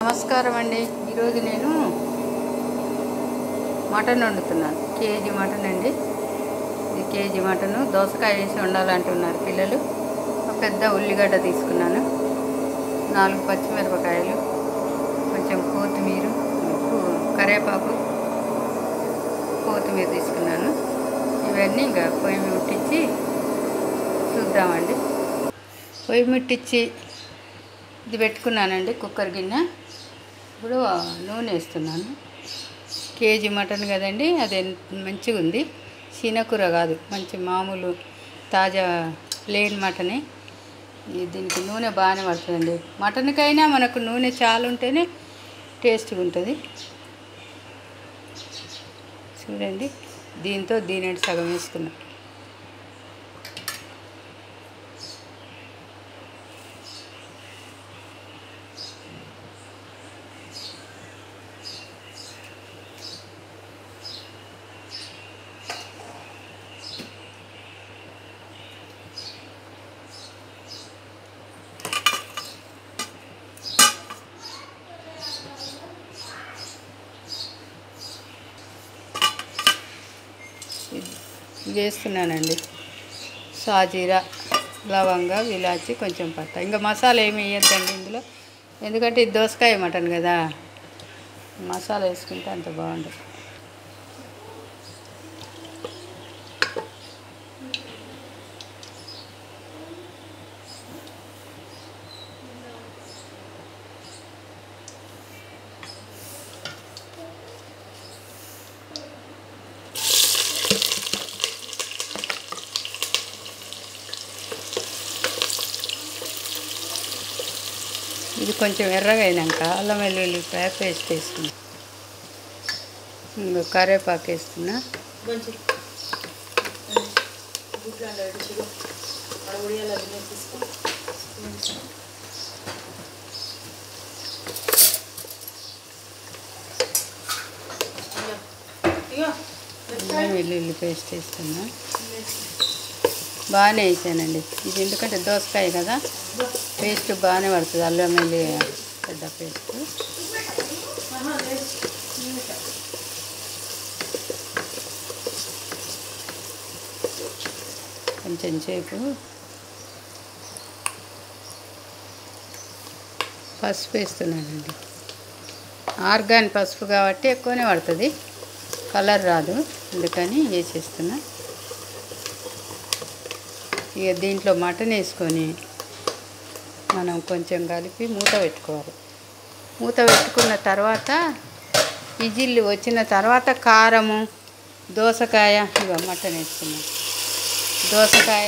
నమస్కారం అండి. ఈరోజు నేను మటన్ వండుతున్నాను. కేజీ మటన్ అండి. ఇది కేజీ మటను దోసకాయ వేసి వండాలంటున్నారు పిల్లలు. ఒక పెద్ద ఉల్లిగడ్డ తీసుకున్నాను, 4 పచ్చిమిరపకాయలు, కొంచెం కొత్తిమీర, కరివేపాకు, కొత్తిమీర తీసుకున్నాను. ఇవన్నీ ఇంకా పొయ్యి ముట్టించి చూద్దామండి. పొయ్యి ముట్టించి ఇది పెట్టుకున్నానండి, కుక్కర్ గిన్నె. ఇప్పుడు నూనె వేస్తున్నాను. కేజీ మటన్ కదండి, అది మంచిగా ఉంది. చీనకూర కాదు, మంచి మామూలు తాజా ప్లెయిన్ మటనే. దీనికి నూనె బాగానే పడుతుందండి. మటన్కైనా మనకు నూనె చాలా ఉంటేనే టేస్ట్గా ఉంటుంది. చూడండి, దీంతో దీని సగం వేసుకున్నాను. వేస్తున్నానండి సాజీరా, లవంగా, ఇలాచి, కొంచెం పట్ట. ఇంకా మసాలా ఏమి వేయద్దండి ఇందులో, ఎందుకంటే ఇది దోసకాయ మటన్ కదా. మసాలా వేసుకుంటే అంత బాగుంటుంది. ఇది కొంచెం ఎర్రగా అయినాక అల్లం వెల్లుల్లి పేస్ట్ వేసుకున్నా. ఇంకా కరివేపాకు వేస్తున్నా. అల్లం వెల్లుల్లి పేస్ట్ వేస్తున్నా. బాగానే వేసానండి ఇది, ఎందుకంటే దోసకాయ కదా, పేస్ట్ బాగానే పడుతుంది. అల్లం వెల్లుల్లి పెద్ద పేస్ట్. కొంచెం సేపు పసుపు వేస్తున్నానండి. ఆర్గాన్ పసుపు కాబట్టి ఎక్కువనే పడుతుంది, కలర్ రాదు, అందుకని వేసేస్తున్నా. ఇక దీంట్లో మటన్ వేసుకొని మనం కొంచెం కలిపి మూత పెట్టుకోవాలి. మూత పెట్టుకున్న తర్వాత విజిల్ వచ్చిన తర్వాత కారము, దోసకాయ, ఇక మటన్ వేసుకున్నాం, దోసకాయ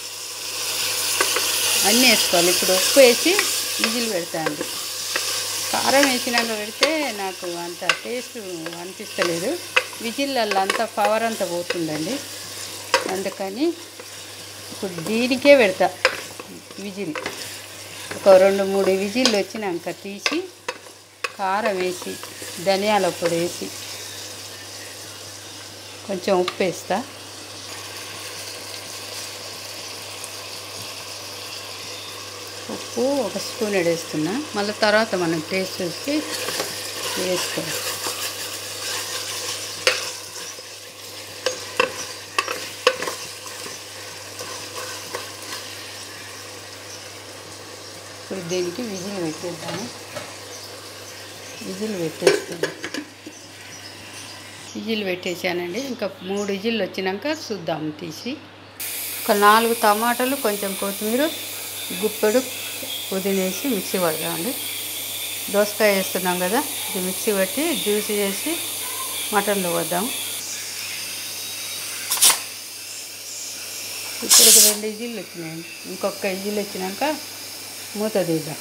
అన్నీ వేసుకోవాలి. ఇప్పుడు ఉప్పు వేసి విజిల్ పెడతాండి. కారం వేసినాక పెడితే నాకు అంత టేస్ట్ అనిపిస్తలేదు. విజిల్లల్లో అంతా పవర్ అంతా పోతుందండి, అందుకని ఇప్పుడు దీనికే పెడతా విజిల్. ఒక 2-3 విజిల్లు వచ్చినాక తీసి కారం వేసి, ధనియాల పొడి వేసి, కొంచెం ఉప్పు వేస్తా. ఉప్పు 1 స్పూన్ వేస్తున్నా. మళ్ళీ తర్వాత మనం టేస్ట్ చూసి వేసుకోవాలి. ఇప్పుడు దీనికి విజిల్ పెట్టేద్దాము. విజిల్ పెట్టేస్తాను. విజిల్ పెట్టేసానండి. ఇంకా 3 విజిల్లు వచ్చినాక చూద్దాము తీసి. ఒక 4 టమాటాలు, కొంచెం కొత్తిమీర, గుప్పెడు పుదీనా వేసి మిక్సీ పడదామండి. దోసకాయ వేస్తున్నాం కదా, ఇది మిక్సీ పట్టి జ్యూస్ చేసి మటన్లో వద్దాం. ఇప్పటికి 2 విజిల్లు వచ్చినాయండి. ఇంకొక విజిల్ వచ్చినాక మూత తీద్దాం.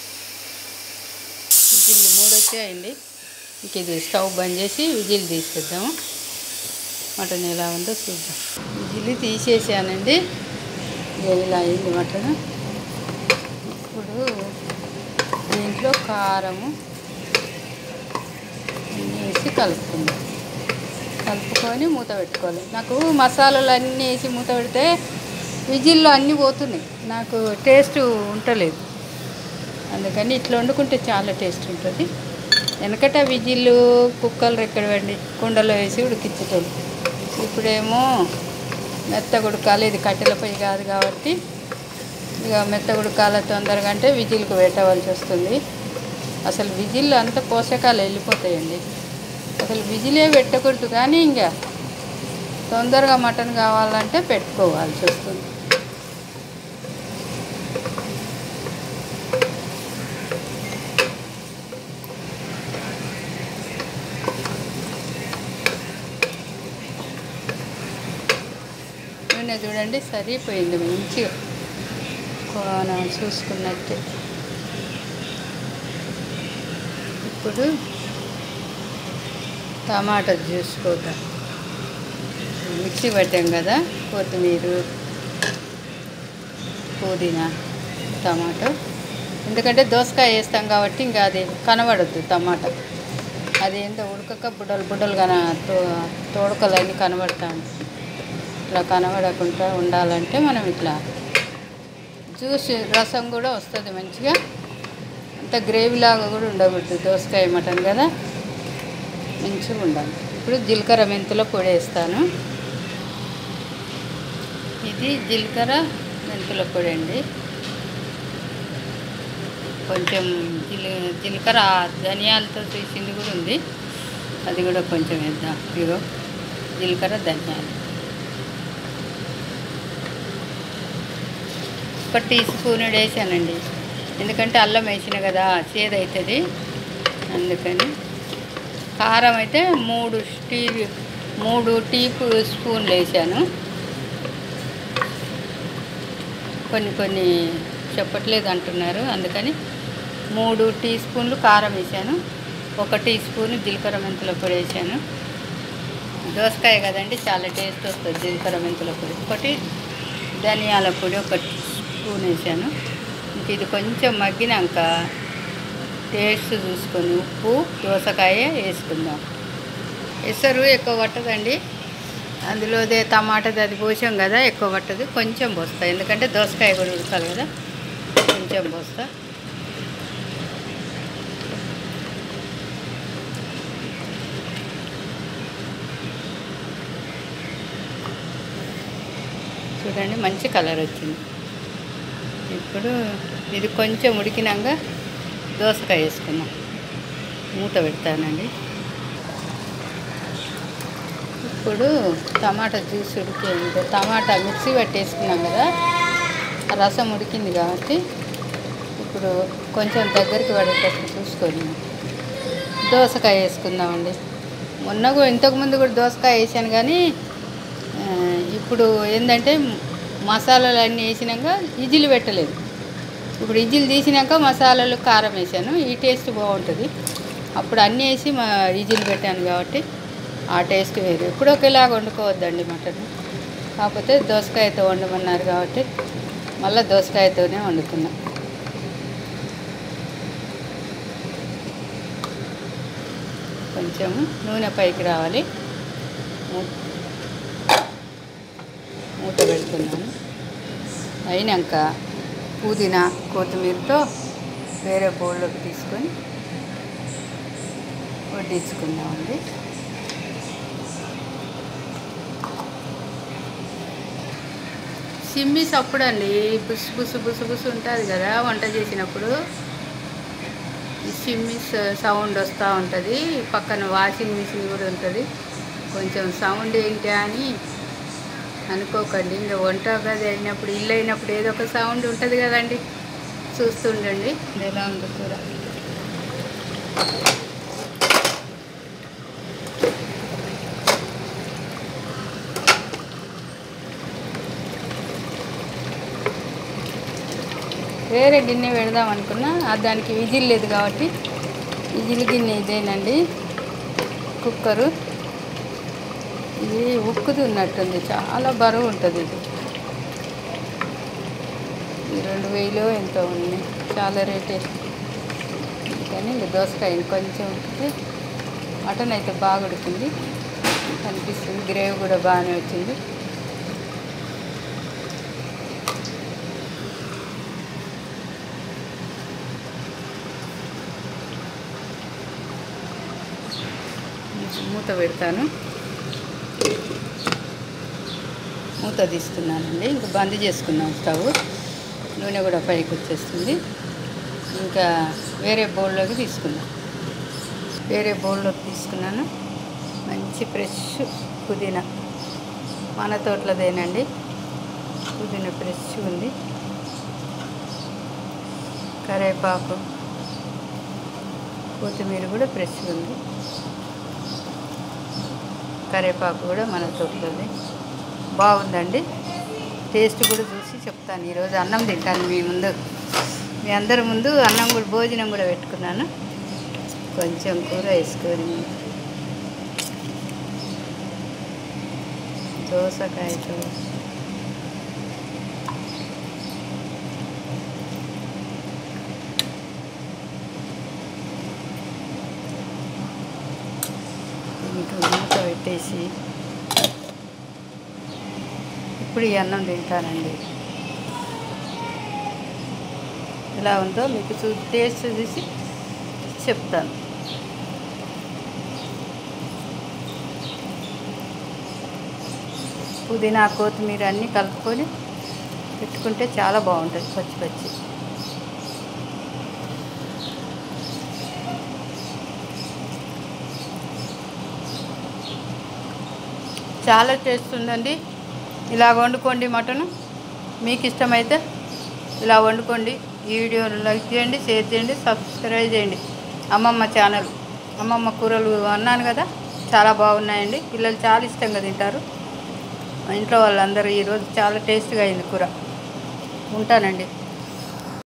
విజిల్లు 3 వచ్చాయండి. ఇంక ఇది స్టవ్ బంద్ చేసి విజిల్ తీసేద్దాము. మటన్ ఎలా ఉందో చూద్దాం. విజిల్ తీసేసానండి. ఇలా అయింది మటన్. ఇప్పుడు దీంట్లో కారము అన్నీ వేసి కలుపుకుందాం. కలుపుకొని మూత పెట్టుకోవాలి. నాకు మసాలాలు అన్నీ వేసి మూత పెడితే విజిల్లో అన్నీ పోతున్నాయి, నాకు టేస్ట్ ఉండలేదు. అందుకని ఇట్లా వండుకుంటే చాలా టేస్ట్ ఉంటుంది. వెనకట విజిల్లు కుక్కలు ఎక్కడవండి, కుండలో వేసి ఉడికించేటోళ్ళు. ఇప్పుడేమో మెత్తగా ఉడకాలి, ఇది కట్టెల పొయ్యి కాదు కాబట్టి ఇక మెత్తగా ఉడకాల తొందరగా అంటే విజిల్కు పెట్టవలసి వస్తుంది. అసలు విజిల్ అంత పోషకాలు వెళ్ళిపోతాయండి. అసలు విజిలే పెట్టకూడదు, కానీ ఇంకా తొందరగా మటన్ కావాలంటే పెట్టుకోవాల్సి వస్తుంది. నూనె చూడండి సరిపోయింది మంచిగా కోన చూసుకున్నట్టే. ఇప్పుడు టమాటా చూసుకోవటం మిక్సీ పట్టాం కదా, కొత్తిమీర, పుదీనా, టమాటో. ఎందుకంటే దోసకాయ వేస్తాం కాబట్టి ఇంకా అది కనబడద్దు టమాటా, అదేందో ఉడకక బుడ్డలుగా తోడకలన్నీ కనబడతాను. ఇట్లా కనబడకుండా ఉండాలంటే మనం ఇట్లా జ్యూస్ రసం కూడా వస్తుంది మంచిగా, అంత గ్రేవీలాగా కూడా ఉండకూడదు. దోసకాయ మటన్ కదా, మంచిగా ఉండాలి. ఇప్పుడు జీలకర్ర మెంతుల పొడి వేస్తాను. ఇది జీలకర్ర మెంతుల పొడి అండి. కొంచెం జీలకర్ర ధనియాలతో చేసింది కూడా ఉంది, అది కూడా కొంచెం వేద్దాం. ఇగో జీలకర్ర ధనియాలు 1 టీ స్పూన్ వేసానండి. ఎందుకంటే అల్లం వేసిన కదా చేదు అవుతుంది, అందుకని. కారం అయితే 3 టీ స్పూన్లు వేసాను. కొన్ని చెప్పట్లేదు అంటున్నారు, అందుకని 3 టీ స్పూన్లు కారం వేసాను. 1 టీ స్పూన్ జీలకర్ర మెంతుల పొడి వేసాను. దోసకాయ కదండి, చాలా టేస్ట్ వస్తుంది జీలకర్ర మెంతుల పొడి. 1 ధనియాల పొడి 1 స్పూన్ వేసాను. ఇంక ఇది కొంచెం మగ్గినాక టేస్ట్ చూసుకొని ఉప్పు, దోసకాయ వేసుకుందాం. ఎసరు ఎక్కువ పట్టదండి, అందులోదే టమాటాది అది పోసాం కదా, ఎక్కువ పట్టదు. కొంచెం పోస్తా, ఎందుకంటే దోసకాయ కూడా ఉడకాలి కదా, కొంచెం పోస్తా. చూడండి మంచి కలర్ వచ్చింది. ఇప్పుడు ఇది కొంచెం ఉడికినాక దోసకాయ వేసుకుందాం. మూత పెడతానండి. ఇప్పుడు టమాటా జ్యూస్ ఉడికింది, టమాటా మిక్సీ పట్టేసుకున్నాం కదా, రసం ఉడికింది కాబట్టి ఇప్పుడు కొంచెం దగ్గరికి పడేటట్టు చూసుకొని దోసకాయ వేసుకుందామండి. ఇంతకుముందు కూడా దోసకాయ వేసాను, కానీ ఇప్పుడు ఏంటంటే మసాలాలు అన్నీ వేసినాక ఇజిలు పెట్టలేదు. ఇప్పుడు ఇజిలు తీసినాక మసాలాలు కారం వేసాను, ఈ టేస్ట్ బాగుంటుంది. అప్పుడు అన్నీ వేసి ఇజిలు పెట్టాను కాబట్టి ఆ టేస్ట్ వేరు. ఎప్పుడు ఒకేలాగా వండుకోవద్దండి మటన్. కాకపోతే దోసకాయతో వండమన్నారు కాబట్టి మళ్ళీ దోసకాయతోనే వండుకున్నా. కొంచెం నూనె పైకి రావాలి, మూత పెడుతున్నాను. అయినాక పుదీనా కొత్తిమీరతో వేరే బౌల్లోకి తీసుకొని వడ్డించుకుందామండి. సిమ్మి సప్పుడండి, బుసు బుసు బుసు బుసు ఉంటుంది కదా వంట చేసినప్పుడు, ఈ సిమ్మి సౌండ్ వస్తూ ఉంటుంది. పక్కన వాషింగ్ మిషన్ కూడా ఉంటుంది. కొంచెం సౌండ్ ఏంటి అని అనుకోకండి. ఇంకా వంట గది అయినప్పుడు, ఇల్లు అయినప్పుడు ఏదో ఒక సౌండ్ ఉంటుంది కదండి, చూస్తుండండి. ఎలా ఉంది కూర. వేరే గిన్నె పెడదాం అనుకున్నా, దానికి విజిల్ లేదు కాబట్టి విజిల్ గిన్నె ఇదేనండి, కుక్కరు. ఇది ఉక్కుది ఉన్నట్టుంది, చాలా బరువు ఉంటుంది. ఇది 2000 ఎంతో ఉంది, చాలా రేటే. కానీ ఇంకా దోసకాయ కొంచెం ఉడికితే, మటన్ అయితే బాగా ఉడికింది అనిపిస్తుంది. గ్రేవీ కూడా బాగానే వచ్చింది. మూత పెడతాను. మూత తీస్తున్నానండి. ఇంకా బంద్ చేసుకున్నాం స్టవ్. నూనె కూడా పైకి వచ్చేస్తుంది. ఇంకా వేరే బౌల్లోకి తీసుకున్నాను. వేరే బౌల్లోకి తీసుకున్నాను. మంచి ఫ్రెష్ పుదీనా, మన తోటలోదేనండి. పుదీనా ఫ్రెష్ ఉంది. కరివేపాకు, కొత్తిమీర కూడా ఫ్రెష్ ఉంది. కరివేపాకు కూడా మన తోటలోది. బాగుందండి. టేస్ట్ కూడా చూసి చెప్తాను. ఈరోజు అన్నం తింటాను మీ అందరి ముందు అన్నం కూడా భోజనం కూడా పెట్టుకున్నాను. కొంచెం కూర వేసుకొని దోసకాయతో దీనికి మూత పెట్టేసి ఇప్పుడు ఈ అన్నం తింటానండి. ఎలా ఉందో మీకు టేస్ట్ చూసి చెప్తాను. పుదీనా, కొత్తిమీర అన్నీ కలుపుకొని పెట్టుకుంటే చాలా బాగుంటుంది. పచ్చి పచ్చి చాలా టేస్ట్ ఉందండి. ఇలా వండుకోండి. మటను మీకు ఇష్టమైతే ఇలా వండుకోండి. ఈ వీడియోను లైక్ చేయండి, షేర్ చేయండి, సబ్స్క్రైబ్ చేయండి. అమ్మమ్మ ఛానల్, అమ్మమ్మ కూరలు అన్నాను కదా, చాలా బాగున్నాయండి. పిల్లలు చాలా ఇష్టంగా తింటారు. మా ఇంట్లో వాళ్ళందరూ ఈరోజు చాలా టేస్ట్గా అయింది కూర. ఉంటానండి.